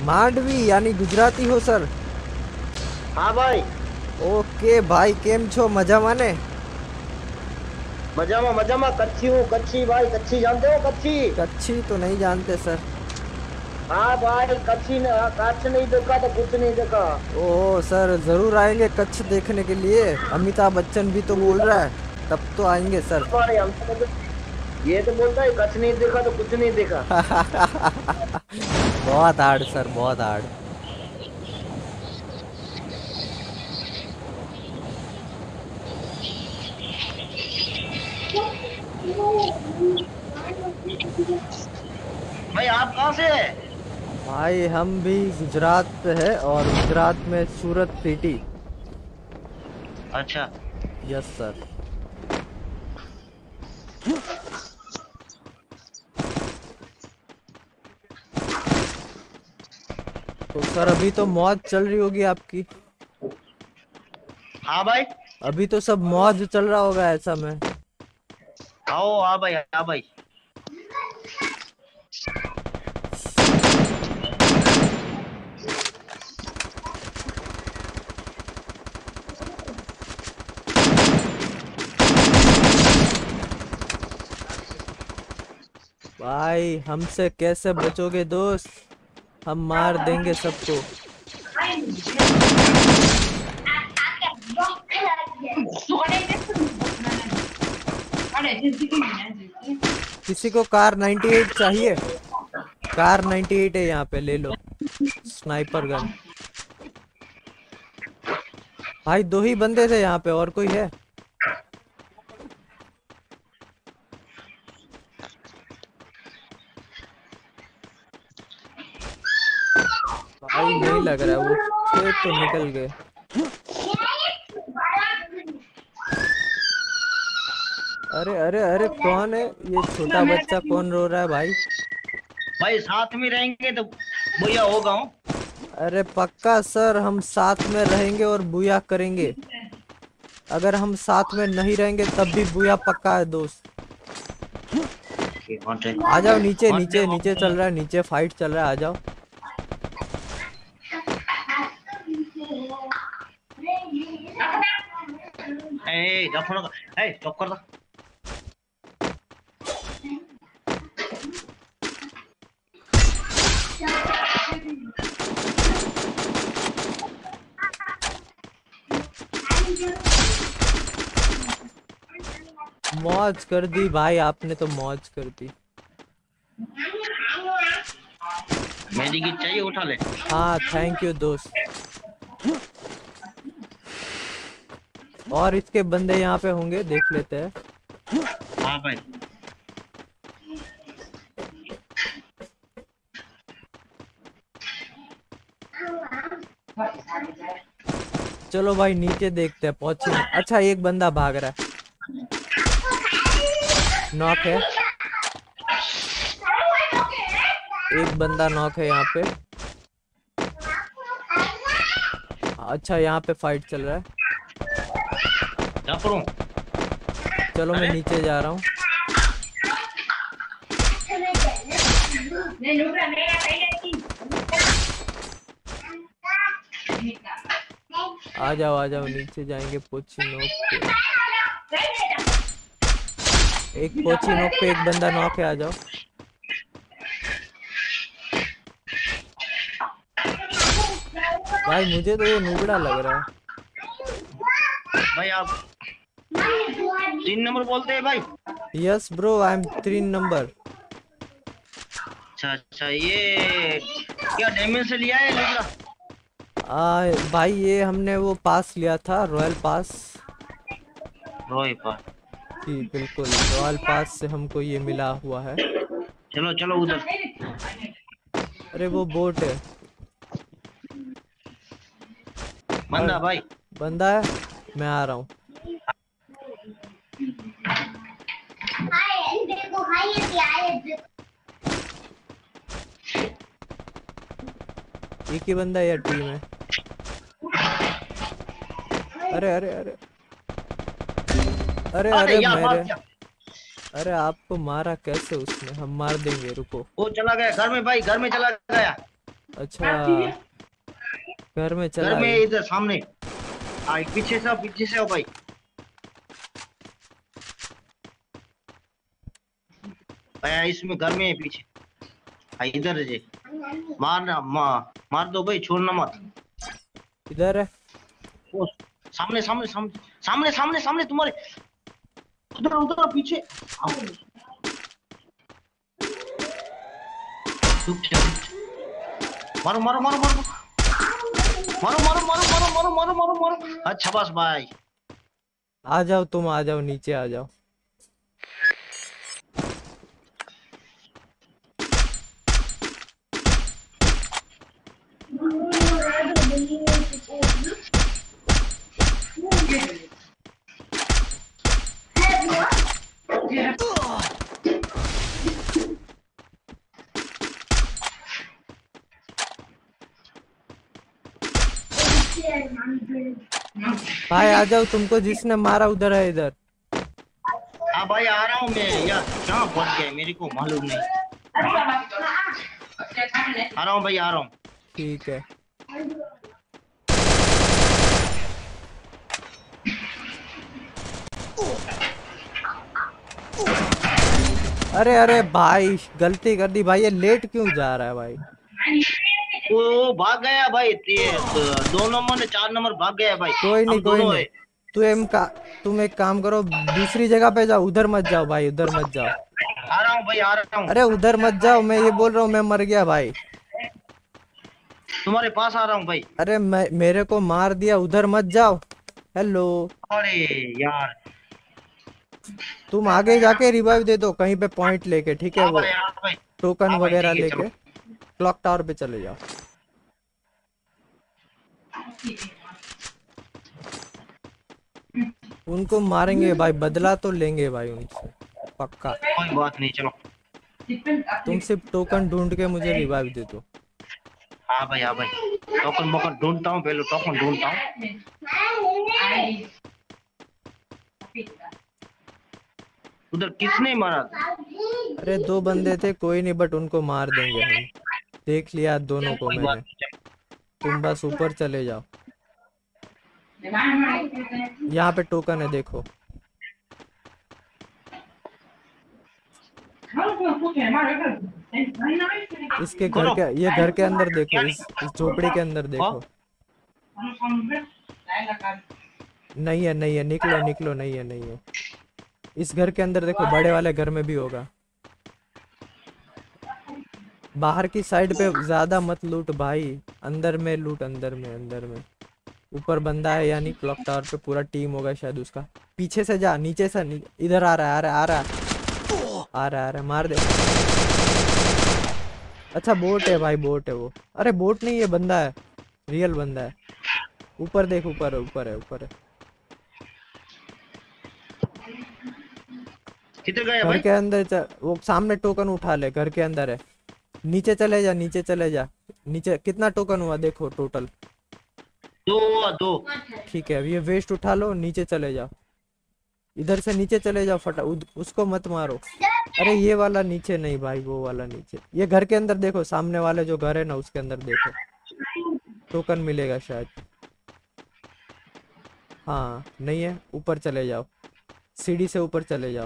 માંડવી यानी गुजराती हो सर? हाँ भाई। ओके भाई, केम छो? मजामा ने? मजामा मजामा, कच्छी हूँ, कच्छी भाई, कच्छी जानते हो कच्छी? कच्छी तो नहीं जानते सर। हाँ भाई, कच्छी ने कच्छ नहीं देखा तो कुछ नहीं देखा। ओह सर, जरूर आएंगे कच्छ देखने के लिए। अमिताभ बच्चन भी तो बोल रहा है, तब तो आएंगे सर। हाँ भाई, हम तो ये तो बोलता है कच्छ नहीं देखा तो कुछ नहीं देखा। बहुत हार्ड सर, बहुत हार्ड। भाई आप कहाँ से है? भाई हम भी गुजरात से है, और गुजरात में सूरत सिटी। अच्छा। Yes sir. तो सर अभी तो मौज चल रही होगी आपकी। हाँ भाई। अभी तो सब मौज चल रहा होगा ऐसा में। आओ, हाँ भाई, हाँ भाई। भाई हमसे कैसे बचोगे दोस्त, हम मार देंगे सबको। किसी को कार 98 चाहिए? कार 98 है यहाँ पे, ले लो। Sniper gun. भाई दो ही बंदे थे यहाँ पे, और कोई है? भाई नहीं लग रहा है, वो थे तो निकल गए। अरे अरे अरे, कौन है ये छोटा बच्चा, कौन रो रहा है भाई? भाई साथ में रहेंगे तो भैया होगा हूँ। अरे पक्का सर, हम साथ में रहेंगे और बुया करेंगे। अगर हम साथ में नहीं रहेंगे तब भी बुया पक्का है दोस्त। आ जाओ नीचे नीचे, नीचे चल रहा है, नीचे फाइट चल रहा है, आ जाओ। चुप कर दो। मौज कर दी भाई, आपने तो मौज कर दी। मेरी की चाहिए, उठा ले। हाँ थैंक यू दोस्त। और इसके बंदे यहाँ पे होंगे, देख लेते हैं। हाँ भाई। चलो भाई नीचे देखते हैं, पहुंचे। अच्छा एक बंदा भाग रहा है, नॉक है। एक बंदा नॉक है यहाँ पे। अच्छा यहाँ पे फाइट चल रहा है। चलो मैं नीचे जा रहा हूँ। आ जाओ नीचे जाएंगे पोची नोक पे। एक पोची नोक पे एक बंदा नॉक है, आ जाओ। भाई मुझे तो ये नुबड़ा लग रहा है। भाई आप 3 नंबर बोलते हैं भाई? Yes bro, I am 3 number. अच्छा अच्छा, ये क्या डैमेज से लिया है लुगड़ा? भाई ये हमने वो पास लिया था, रॉयल पास। रोए पास। जी बिल्कुल, रॉयल पास से हमको ये मिला हुआ है। चलो चलो उधर। अरे वो बोट है। बंदा भाई। बंदा है, मैं आ रहा हूँ। एक ही बंदा है या टीम है? अरे अरे अरे अरे अरे मेरे, अरे आपको मारा कैसे उसने? हम मार देंगे, रुको। वो चला गया घर में भाई, घर में चला गया। अच्छा, घर में घर चला में गया। इधर सामने। हाँ पीछे से आओ भाई। भैया इसमें घर में है पीछे। हाँ इधर है जी। मार दो भाई, छोड़ना मत। इधर है। ओ, सामने सामने सामने सामने सामने सामने तुम्हारे। उधर उधर पीछे। आओ, रुक जा, रुक जा। मारो मारो मारो मारो मारो मारो मारो मारो मारो मारो मारो मारो। अच्छा बस भाई। आ जाओ, तुम आ जाओ, नीचे आ जाओ। भाई आ जाओ, तुमको जिसने मारा उधर है, इधर। हाँ भाई आ रहा हूँ मैं यार। कहाँ फंस गए मेरे को मालूम नहीं। आ रहा हूँ भाई, आ रहा हूँ। ठीक है। अरे अरे भाई, गलती कर दी भाई, ये लेट क्यों जा रहा है भाई? वो भाग गया भाई। ये 2 नंबर ने 4 नंबर भाग गया भाई। कोई नहीं, हम कोई दोनों नहीं। है। तुम एक काम करो, दूसरी जगह पे जाओ, उधर मत जाओ भाई, उधर मत जाओ। आ रहा हूँ भाई, आ रहा अरे हूँ। उधर मत जाओ, मैं ये बोल रहा हूँ, मैं मर गया भाई। तुम्हारे पास आ रहा हूँ भाई। अरे मेरे को मार दिया, उधर मत जाओ। हेलो। अरे यार। तुम आगे जाके रिवाइव दे दो कहीं पे पॉइंट लेके, ठीक है? हाँ वो भाई, हाँ भाई। टोकन हाँ भाई वगैरह ठीक है लेके चलो। क्लॉक टावर पे चले जाओ। उनको मारेंगे भाई, बदला तो लेंगे भाई उनसे, पक्का। कोई बात नहीं चलो। तुम सिर्फ टोकन ढूंढ के मुझे रिवाइव दे दो। हाँ भाई, हाँ भाई। टोकन मोकन ढूंढता हूँ, पहले टोकन ढूंढता हूँ। उधर किसने मारा था? अरे दो बंदे थे, कोई नहीं, बट उनको मार देंगे हम। देख लिया दोनों को कोई बात मैंने। नहीं चलो। तुम बस ऊपर चले जाओ। यहाँ पे टोकन है, देखो। इसके घर करो। के, ये घर के अंदर देखो, क्या इस झोपड़ी के अंदर हाँ? देखो। नहीं है, नहीं है, निकलो निकलो, नहीं है, नहीं है। इस घर के अंदर देखो, बड़े वाले घर में भी होगा। बाहर की साइड पे ज्यादा मत लूट भाई। अंदर में लूट, अंदर में, अंदर में। ऊपर बंदा है, यानी क्लॉक टावर पे पूरा टीम होगा शायद उसका। पीछे से जा, नीचे से इधर आ रहा है, आ रहा है, आ रहा है, आ रहा है, आ रहा है, मार दे। अच्छा बोट है भाई, बोट है वो। अरे बोट नहीं, ये बंदा है, रियल बंदा है। ऊपर देख, ऊपर है, ऊपर है, ऊपर है। किधर गया घर भाई? के अंदर वो सामने टोकन उठा ले, घर के अंदर है। नीचे चले जा, नीचे चले जा। नीचे कितना टोकन हुआ देखो टोटल। दो हुआ, दो। ठीक है, अब ये वेस्ट उठा लो, नीचे चले जाओ। इधर से नीचे चले जाओ, उसको मत मारो। अरे ये वाला नीचे नहीं भाई, वो वाला नीचे, ये घर के अंदर देखो, सामने वाले जो घर है ना, उसके अंदर देखो। टोकन मिलेगा शायद। हाँ नहीं है, ऊपर चले जाओ, सीढ़ी से ऊपर चले जाओ।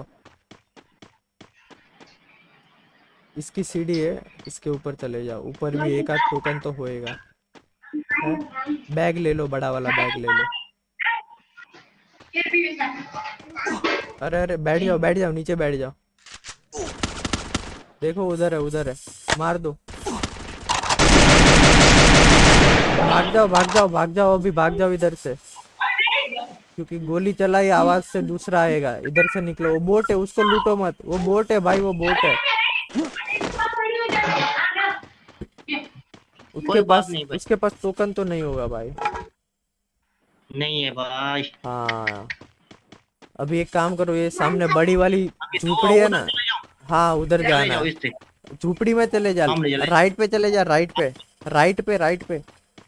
इसकी सीढ़ी है, इसके ऊपर चले जाओ, ऊपर भी एक आध टोकन तो होएगा। है? बैग ले लो, बड़ा वाला बैग ले लो। अरे अरे, बैठ जाओ, बैठ जाओ, नीचे बैठ जाओ। देखो उधर है, उधर है, मार दो। भाग जाओ, भाग जाओ, भाग जाओ, अभी भाग जाओ इधर से। क्योंकि गोली चलाई, आवाज से दूसरा आएगा, इधर से निकलो। वो बोट है, उसको लूटो मत, वो बोट है भाई, वो बोट है। कोई बात नहीं भाई। उसके पास टोकन तो नहीं होगा भाई। नहीं है भाई। हाँ। अभी एक काम करो, ये सामने बड़ी वाली अभी तो झोपड़ी है उधर ना। चले जाओ। हाँ उधर चले जाना जाओ है। इससे। झोपड़ी में चले जा। सामने चले। राइट पे चले जा, राइट पे, राइट पे, राइट पे।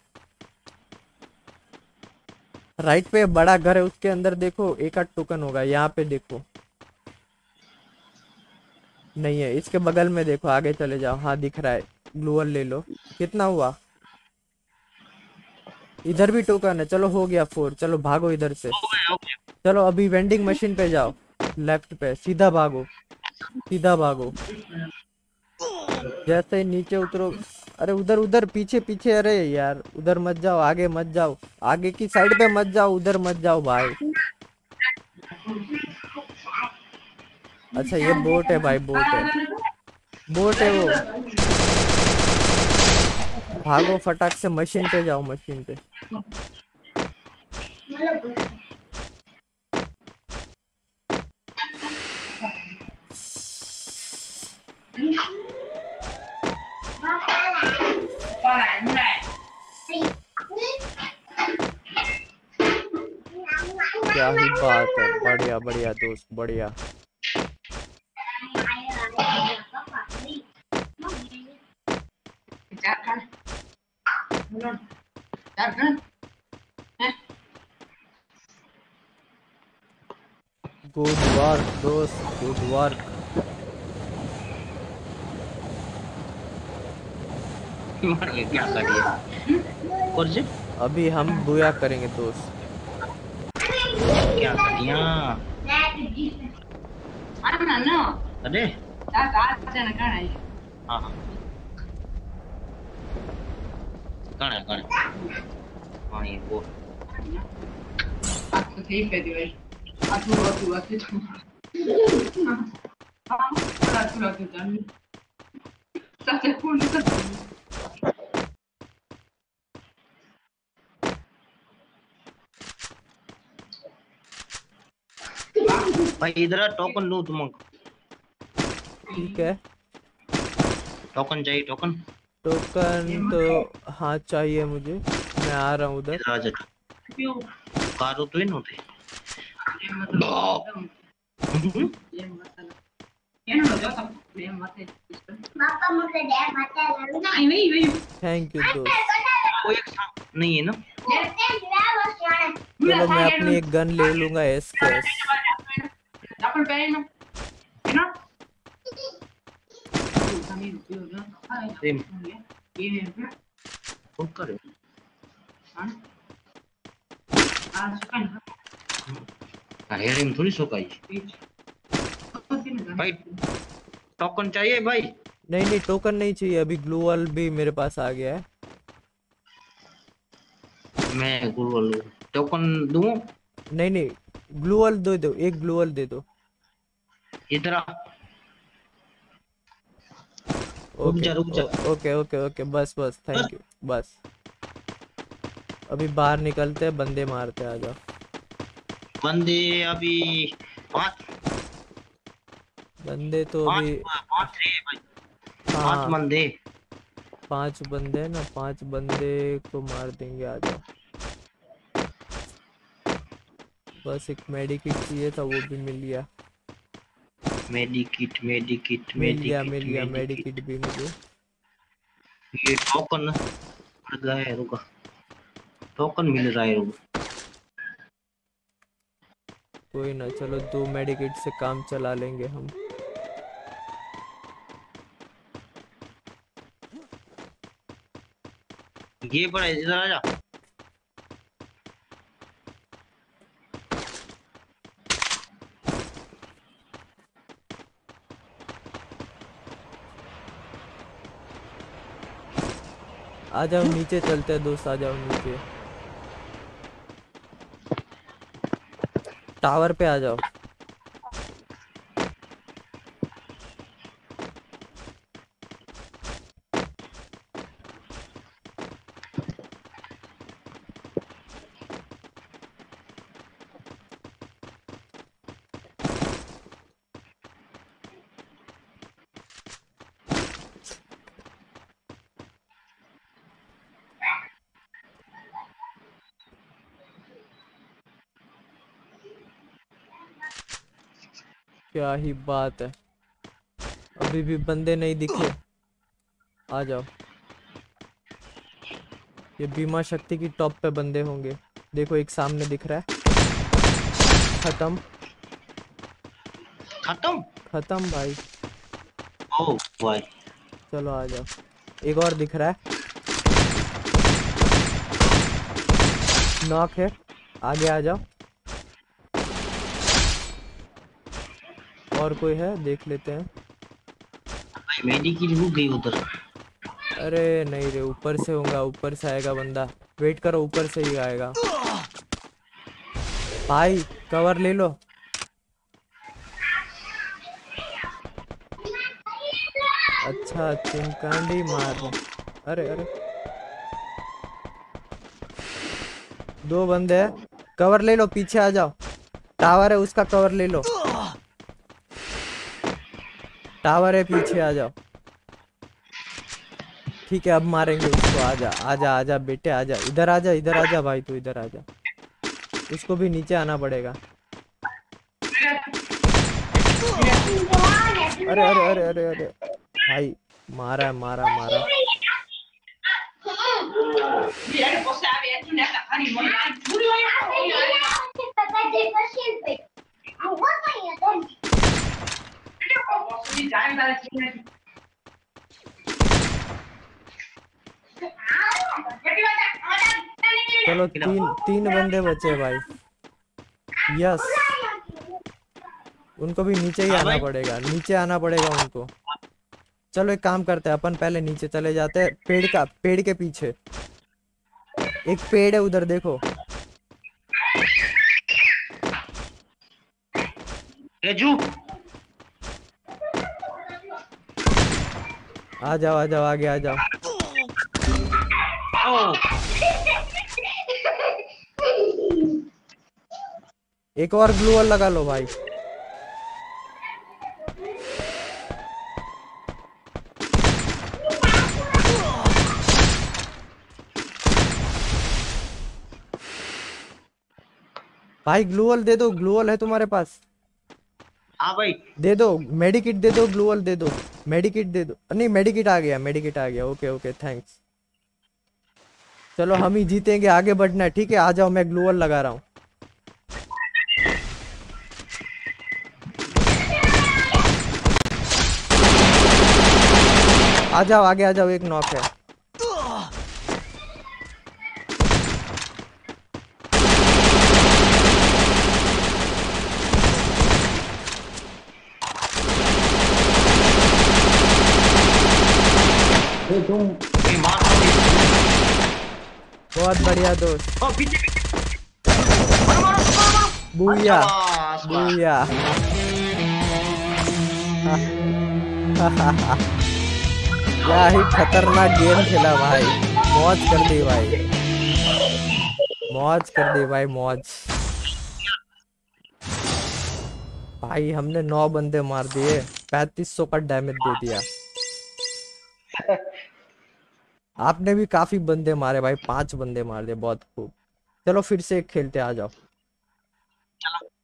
राइट पे बड़ा घर है, उसके अंदर देखो, एक आध टोकन होगा, यहाँ पे देखो। नहीं है, इसके बगल में देखो, आगे चले जाओ, हाँ दिख रहा है। ग्लूअल ले लो। कितना हुआ? इधर भी टोकन है, चलो हो गया 4, चलो भागो इधर से। हो गए, हो गए। चलो अभी वेंडिंग मशीन पे जाओ, लेफ्ट पे सीधा भागो, सीधा भागो। जैसे ही नीचे उतरो, अरे उधर उधर पीछे पीछे, अरे यार उधर मत जाओ, आगे मत जाओ, आगे की साइड पे मत जाओ, उधर मत जाओ भाई। अच्छा ये बोट है भाई, बोट है, बोट है वो। भागो फटाक से, मशीन पे जाओ, मशीन पे। क्या ही बात है, बढ़िया बढ़िया दोस्त, बढ़िया। गुड वर्क दोस्त, गुड वर्क। मार के क्या करिए और जी अभी हम बुया करेंगे दोस्त। क्या करिया अरे हाँ हाँ कौन है हाँ ये वो भाई इधर टोकन लो तुमको ठीक है, टोकन चाहिए टोकन टोकन तो हाँ चाहिए मुझे, मैं आ रहा हूँ उधर। इधर आ जा कारो तो इन होते थैंक यू दोस्त। कोई एक नहीं है ना चलो मैं अपनी एक गन ले लूंगा, एसकेएस। सेम कौन करे अरे रेम थोड़ी सोकाई भाई टोकन चाहिए भाई नहीं नहीं, टोकन नहीं चाहिए अभी, ग्लूअल भी मेरे पास आ गया है। मैं गूगल टोकन दूं नहीं नहीं, ग्लूअल दे दो, एक ग्लूअल दे दो। इधर आ ओके रुक जा ओके ओके ओके, बस बस, थैंक यू, बस। अभी बाहर निकलते हैं, बंदे मारते, आ जाओ। बंदे अभी पांच बंदे तो पांच अभी, पांच रे भाई पांच हाँ बंदे 5 बंदे हैं ना, 5 बंदे को मार देंगे, आ जाओ। बस एक मेडिकिट चाहिए था, वो भी मिल गया। मेडिकिट मेडिकिट मिल मेडिकिट गया मेडिकिट मेडिकिट भी मुझे। ये टोकन पड़ गया है रुका टोकन मिल रहा है रुका कोई ना, चलो 2 मेडिकिट से काम चला लेंगे हम। ये पड़ा है, इधर आ जा आ जाओ नीचे, चलते हैं दोस्त, आ जाओ नीचे, टावर पे आ जाओ। क्या ही बात है, अभी भी बंदे नहीं दिखे, आ जाओ। ये बीमा शक्ति की टॉप पे बंदे होंगे, देखो एक सामने दिख रहा है। खत्म, खत्म खत्म भाई। ओ भाई चलो आ जाओ, एक और दिख रहा है, नॉक है, आगे आ जाओ। और कोई है देख लेते हैं। भाई मेरी की रुक गई उधर। अरे नहीं रे, ऊपर से होगा, ऊपर से आएगा बंदा, वेट करो, ऊपर से ही आएगा भाई, कवर ले लो। अच्छा चिमकांडी मार रहे, अरे अरे, दो बंदे हैं, कवर ले लो, पीछे आ जाओ, टावर है उसका, कवर ले लो, टावर है पीछे, आ जाओ। ठीक है अब मारेंगे उसको, आजा आजा आजा बेटे, आजा इधर, आजा इधर, आजा भाई तू इधर आजा, उसको भी नीचे आना पड़ेगा। अरे अरे अरे अरे अरे भाई, मारा मारा मारा। चलो तीन तीन बंदे बचे भाई, यस, उनको भी नीचे ही हाँ आना भाई पड़ेगा, नीचे आना पड़ेगा उनको। चलो एक काम करते हैं, अपन पहले नीचे चले जाते हैं, पेड़ के पीछे एक पेड़ है उधर देखो। तेजू। आ जाओ आगे आ जाओ। ओ एक और ग्लू वॉल लगा लो भाई। भाई ग्लू वॉल दे दो, ग्लू वॉल है तुम्हारे पास, हाँ भाई दे दो, मेडिकिट दे दो, ग्लू वॉल दे दो, मेडिकिट दे दो, नहीं मेडिकिट आ गया, मेडिकिट आ गया, ओके ओके थैंक्स। चलो हम ही जीतेंगे, आगे बढ़ना है, ठीक है आ जाओ, मैं ग्लू वॉल लगा रहा हूँ। आ जाओ आगे आ जाओ, एक नॉक है। ये तुम ये मार दो। बहुत बढ़िया दोस्त, ओ पीछे पीछे मारो मारो मारो मारो। बूया शाबाश बस। बूया। क्या ही खतरनाक गेम खेला भाई, मौज कर दी भाई, मौज कर दी भाई, मौज। भाई हमने 9 बंदे मार दिए, 3500 का डैमेज दे दिया। आपने भी काफी बंदे मारे भाई, 5 बंदे मार दिए, बहुत खूब। चलो फिर से एक खेलते, आ जाओ।